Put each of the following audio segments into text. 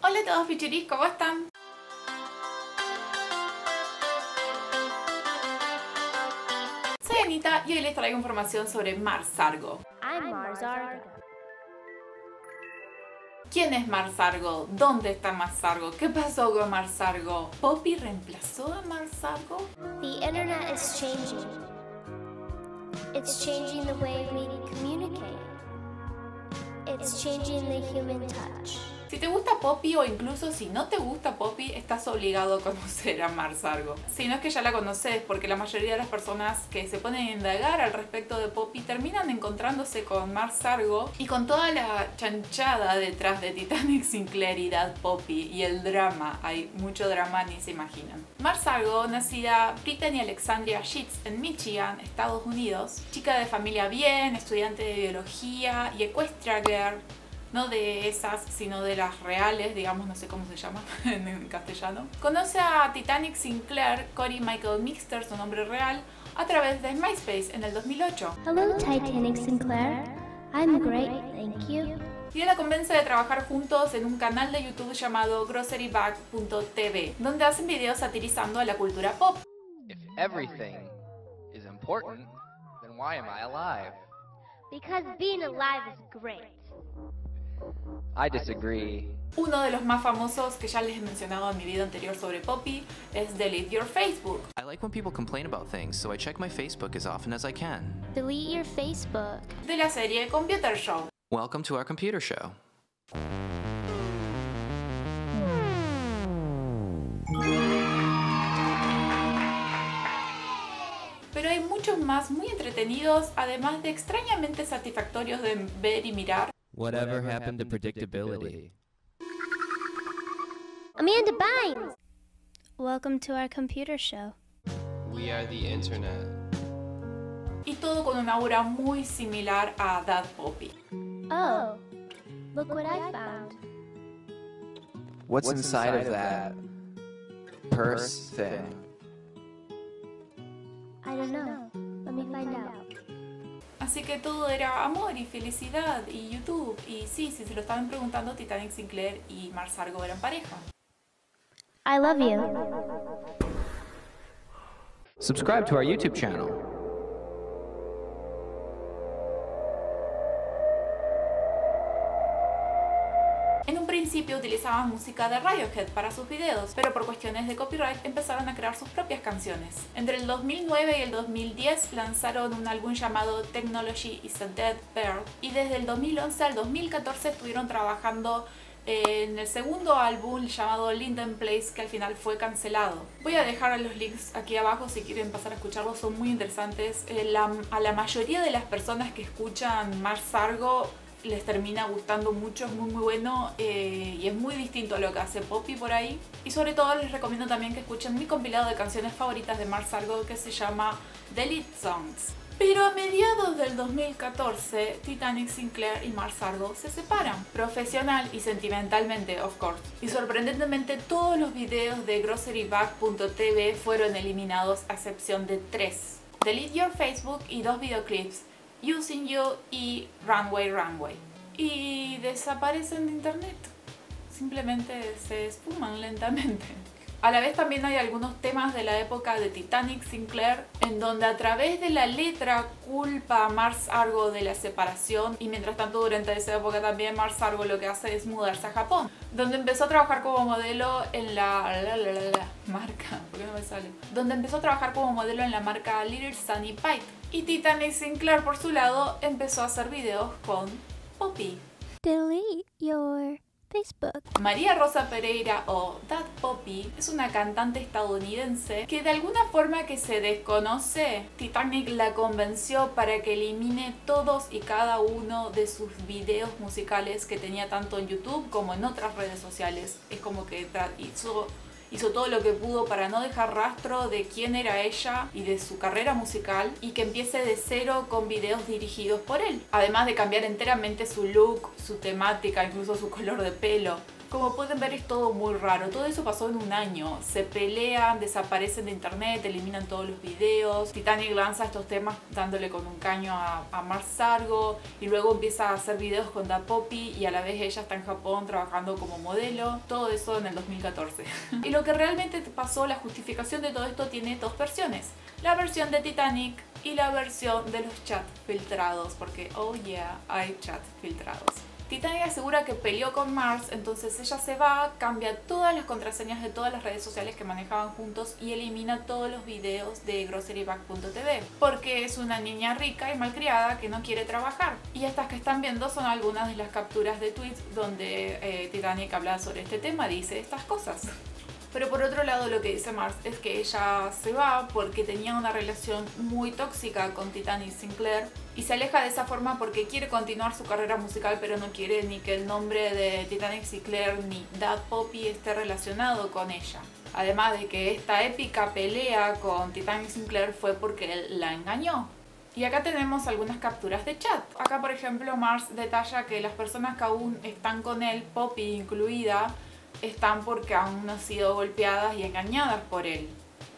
Hola a todos pichiris, ¿cómo están? Soy Anita y hoy les traigo información sobre Mars Argo. I'm Mars Argo. ¿Quién es Mars Argo? ¿Dónde está Mars Argo? ¿Qué pasó con Mars Argo? ¿Poppy reemplazó a Mars Argo? The internet is changing. It's changing the way we communicate. It's changing the human touch. Si te gusta Poppy o incluso si no te gusta Poppy, estás obligado a conocer a Mars Argo. Si no es que ya la conoces, porque la mayoría de las personas que se ponen a indagar al respecto de Poppy terminan encontrándose con Mars Argo y con toda la chanchada detrás de Titanic Sinclair y That Poppy y el drama. Hay mucho drama, ni se imaginan. Mars Argo, nacida Brittany Alexandria Sheets en Michigan, Estados Unidos, chica de familia bien, estudiante de biología y equestria girl. No de esas, sino de las reales, digamos, no sé cómo se llama en castellano. Conoce a Titanic Sinclair, Cory Michael Mixter, su nombre real, a través de MySpace en el 2008. Hello, Titanic Sinclair. I'm great, thank you. Y él la convence de trabajar juntos en un canal de YouTube llamado GroceryBag.tv, donde hacen videos satirizando a la cultura pop. If everything is important, then why am I alive? Because being alive is great. I disagree. Uno de los más famosos que ya les he mencionado en mi video anterior sobre Poppy es Delete Your Facebook. I like when people complain about things, so I check my Facebook as often as I can. Delete your Facebook. De la serie Computer Show. Welcome to our computer show. Pero hay muchos más muy entretenidos, además de extrañamente satisfactorios de ver y mirar. Whatever happened to predictability? Amanda Bynes. Welcome to our computer show. We are the internet. Y todo con una aura muy similar a That Poppy. Oh, look what I found. What's inside of that purse thing? I don't know. Let me find out. Así que todo era amor y felicidad y YouTube. Y sí, si se lo estaban preguntando, Titanic Sinclair y Mars Argo eran pareja. I love you. Subscribe to our YouTube channel. En un principio utilizaban música de Radiohead para sus videos, pero por cuestiones de copyright empezaron a crear sus propias canciones. Entre el 2009 y el 2010 lanzaron un álbum llamado Technology is a Dead Bird y desde el 2011 al 2014 estuvieron trabajando en el segundo álbum llamado Linden Place, que al final fue cancelado. Voy a dejar los links aquí abajo si quieren pasar a escucharlos, son muy interesantes. A la mayoría de las personas que escuchan Mars Argo les termina gustando mucho, es muy bueno y es muy distinto a lo que hace Poppy por ahí. Y sobre todo les recomiendo también que escuchen mi compilado de canciones favoritas de Mars Argo que se llama Delete Songs. Pero a mediados del 2014, Titanic Sinclair y Mars Argo se separan, profesional y sentimentalmente, of course. Y sorprendentemente todos los videos de GroceryBag.tv fueron eliminados a excepción de 3. Delete Your Facebook y 2 videoclips, Using You y Runway Runway. Y desaparecen de internet. Simplemente se esfuman lentamente. A la vez también hay algunos temas de la época de Titanic Sinclair en donde a través de la letra culpa a Mars Argo de la separación y mientras tanto durante esa época también Mars Argo lo que hace es mudarse a Japón, donde empezó a trabajar como modelo en la marca, ¿por qué no me sale? Donde empezó a trabajar como modelo en la marca Little Sunny Pie. Y Titanic Sinclair por su lado empezó a hacer videos con Poppy. Delete your Facebook. María Rosa Pereira o That Poppy es una cantante estadounidense que de alguna forma que se desconoce, Titanic la convenció para que elimine todos y cada uno de sus videos musicales que tenía tanto en YouTube como en otras redes sociales. Es como que hizo todo lo que pudo para no dejar rastro de quién era ella y de su carrera musical y que empiece de cero con videos dirigidos por él. Además de cambiar enteramente su look, su temática, incluso su color de pelo. Como pueden ver, es todo muy raro. Todo eso pasó en un año. Se pelean, desaparecen de internet, eliminan todos los videos. Titanic lanza estos temas dándole con un caño a Mark Sargo, y luego empieza a hacer videos con Da Poppy, y a la vez ella está en Japón trabajando como modelo. Todo eso en el 2014. Y lo que realmente pasó, la justificación de todo esto, tiene dos versiones. La versión de Titanic y la versión de los chats filtrados, porque oh yeah, hay chats filtrados. Titanic asegura que peleó con Mars, entonces ella se va, cambia todas las contraseñas de todas las redes sociales que manejaban juntos y elimina todos los videos de grocerybag.tv, porque es una niña rica y malcriada que no quiere trabajar. Y estas que están viendo son algunas de las capturas de tweets donde Titanic habla sobre este tema, dice estas cosas. Pero por otro lado, lo que dice Mars es que ella se va porque tenía una relación muy tóxica con Titanic Sinclair, y se aleja de esa forma porque quiere continuar su carrera musical, pero no quiere ni que el nombre de Titanic Sinclair ni Da Poppy esté relacionado con ella. Además de que esta épica pelea con Titanic Sinclair fue porque él la engañó. Y acá tenemos algunas capturas de chat. Acá, por ejemplo, Mars detalla que las personas que aún están con él, Poppy incluida, están porque aún no han sido golpeadas y engañadas por él.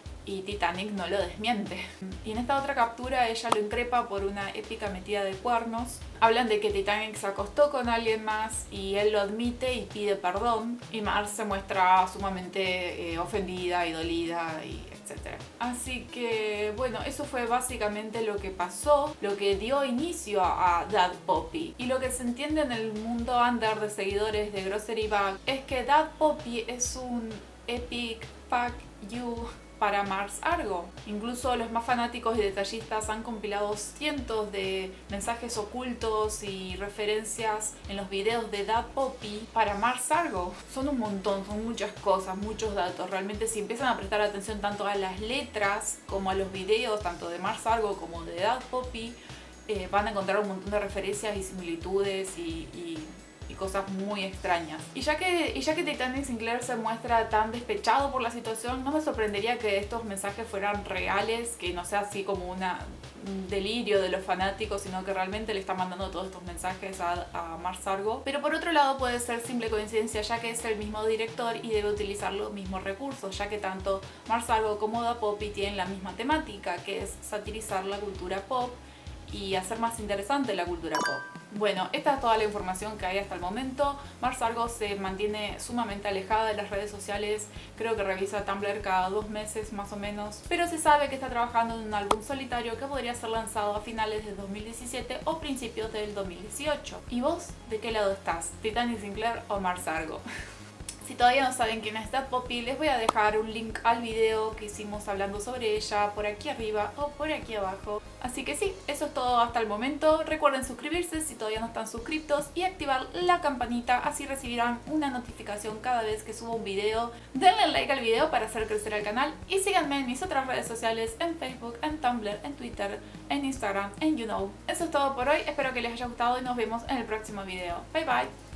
Y Titanic no lo desmiente. Y en esta otra captura ella lo increpa por una épica metida de cuernos. Hablan de que Titanic se acostó con alguien más y él lo admite y pide perdón. Y Mars se muestra sumamente ofendida y dolida y etc. Así que bueno, eso fue básicamente lo que pasó, lo que dio inicio a Da Poppy. Y lo que se entiende en el mundo under de seguidores de Grocery Bag es que Da Poppy es un epic fuck you para Mars Sargo. Incluso los más fanáticos y detallistas han compilado cientos de mensajes ocultos y referencias en los videos de Da Poppy para Mars Sargo. Son un montón, son muchas cosas, muchos datos. Realmente si empiezan a prestar atención tanto a las letras como a los videos, tanto de Mars Sargo como de Da Poppy, van a encontrar un montón de referencias y similitudes y cosas muy extrañas. Y ya que Titanic Sinclair se muestra tan despechado por la situación, no me sorprendería que estos mensajes fueran reales, que no sea así como un delirio de los fanáticos, sino que realmente le está mandando todos estos mensajes a Mars Sargo. Pero por otro lado puede ser simple coincidencia, ya que es el mismo director y debe utilizar los mismos recursos, ya que tanto Mars Sargo como Da Poppy tienen la misma temática, que es satirizar la cultura pop y hacer más interesante la cultura pop. Bueno, esta es toda la información que hay hasta el momento. Mars Sargo se mantiene sumamente alejada de las redes sociales, creo que revisa Tumblr cada 2 meses más o menos, pero se sabe que está trabajando en un álbum solitario que podría ser lanzado a finales de 2017 o principios del 2018. ¿Y vos de qué lado estás? ¿Titanic Sinclair o Mars Sargo? Si todavía no saben quién es Da Poppy, les voy a dejar un link al video que hicimos hablando sobre ella por aquí arriba o por aquí abajo. Así que sí, eso es todo hasta el momento. Recuerden suscribirse si todavía no están suscriptos y activar la campanita, así recibirán una notificación cada vez que subo un video. Denle like al video para hacer crecer el canal y síganme en mis otras redes sociales, en Facebook, en Tumblr, en Twitter, en Instagram, en YouKnow. Eso es todo por hoy, espero que les haya gustado y nos vemos en el próximo video. Bye bye.